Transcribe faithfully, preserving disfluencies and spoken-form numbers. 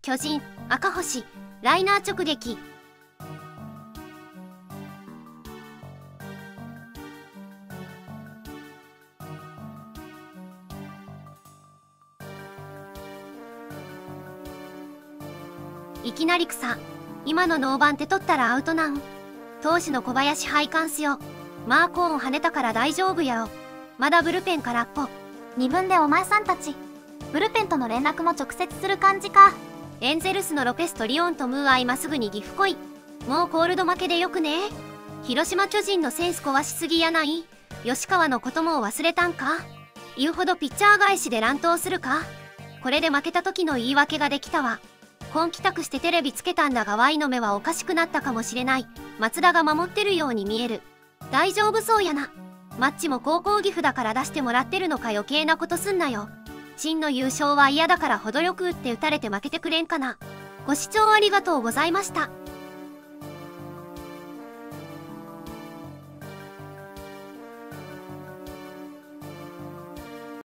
巨人、赤星、ライナー直撃。いきなり草。今のノーバンって取ったらアウトなん。投手の小林配管すよ。マーコーン跳ねたから大丈夫やろ。まだブルペンからっぽ。 にぶんでお前さんたちブルペンとの連絡も直接する感じか。 エンゼルスのロペスとリオンとムーア今すぐに岐阜来い。もうコールド負けでよくね。広島巨人のセンス壊しすぎやない。吉川のことも忘れたんか。言うほどピッチャー返しで乱闘するか。これで負けた時の言い訳ができたわ。本気託してテレビつけたんだが Y の目はおかしくなったかもしれない。松田が守ってるように見える。大丈夫そうやな。マッチも高校岐阜だから出してもらってるのか。余計なことすんなよ。真の優勝は嫌だから程よく打って打たれて負けてくれんかな。ご視聴ありがとうございました。